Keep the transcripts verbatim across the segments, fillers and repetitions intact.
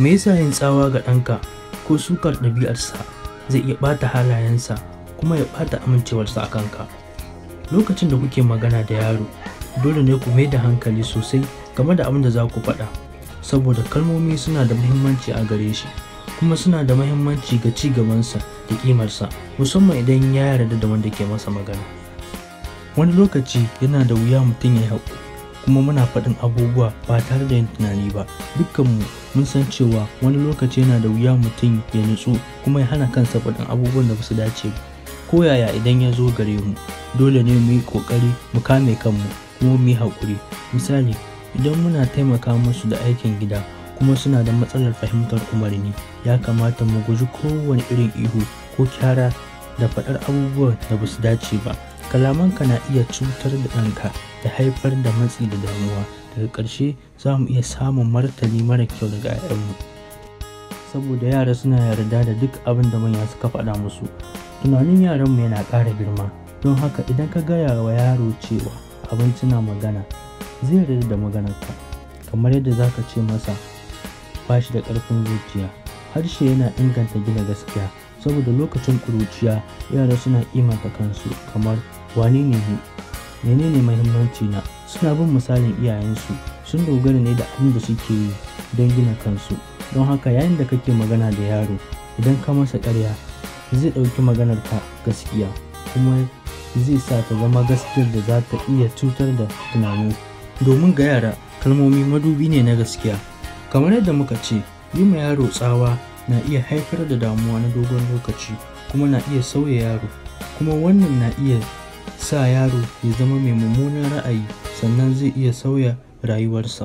Me yasa yin tsawa ga ɗanka ko sukar ɗabi'arsa zai iya ɓata halayensa kuma ya ɓata amincewarsa a kanka? Lokacin da kuke magana da yaro, dole ne ku mai da hankali sosai game da abin da za ku faɗa, saboda kalmomi suna da muhimmanci a gare shi, kuma suna da muhimmanci ga ci gabansa da ƙimarsa, musamman idan ya yarda da wanda ke masa magana. Wani lokaci yana da wuya mutum ya yi haƙuri, kuma muna faɗin abubuwa ba tare da yin tunani ba. Dukkanmu mun san cewa wani lokaci yana da wuya mutum ya nutsu kuma ya hana kansa faɗin abubuwan da ba su dace ba. Ko yaya idan ya zo gare mu, dole ne mu yi ƙoƙari mu kame kanmu kuma mu yi haƙuri. Misali, idan muna taimaka musu da aikin gida kuma suna da matsalar fahimtar umarni, ya kamata mu guji kowane irin ihu ko kyara da faɗar abubuwan da ba su dace ba. Kalamanka na iya cutar da ɗanka da haifar da matsi da damuwa. Daga ƙarshe, za mu iya samun martani mara kyau daga 'ya'yanmu, saboda yara suna yarda da duk abin da manya suka faɗa musu. Tunanin yaranmu yana ƙara girma, don haka idan ka gaya wa yaro cewa abinci na magana, zai yarda da maganarka. Kamar yadda za ka ce masa ba shi da ƙarfin zuciya. Harshe yana inganta gina gaskiya, saboda lokacin ƙuruciya yara suna kimanta kansu kamar wane ne ni, menene muhimmanci na. Suna bin misalin iyayensu, sun dogara ne da abin da suke yi don gina kansu. Don haka yayin da kake magana da yaro, idan ka masa ƙarya, zai ɗauki maganarka gaskiya, kuma zai sa ta zama gaskiyar da za ta iya cutar da tunanin. Domin ga yara, kalmomi madubi ne na gaskiya. Kamar yadda muka ce, yi ma yaro tsawa na iya haifar da damuwa na dogon lokaci, kuma na iya sauya yaro, kuma wannan na iya sa yaro ya zama mai mummunan ra'ayi, sannan zai iya sauya rayuwarsa.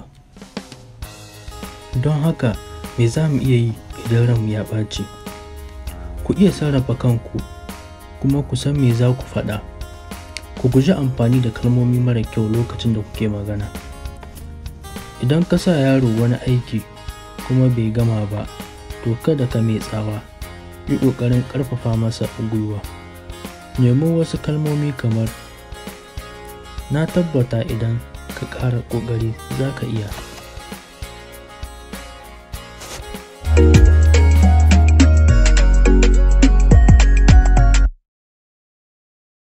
Don haka, me za mu iya yi idan ranmu ya ɓaci? Ku iya sarrafa kanku, kuma ku san me za ku faɗa. Ku guji amfani da kalmomi mara kyau lokacin da kuke magana. Idan ka sa yaro wani aiki kuma bai gama ba, to kada ka mai tsawa, yi ƙoƙarin ƙarfafa masa gwiwa. Nemi wasu kalmomi kamar, na tabbata idan ka ƙara ƙoƙari za ka iya.